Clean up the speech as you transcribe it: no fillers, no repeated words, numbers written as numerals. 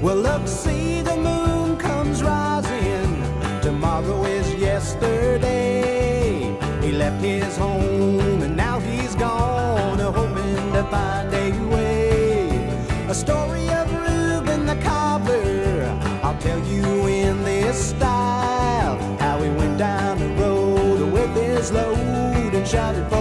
Well, look, see, the moon comes rising. Tomorrow is yesterday. He left his home and now he's gone, hoping to find a way. A story of Reuben the cobbler, I'll tell you in this style. How he went down the road with his load and shouted,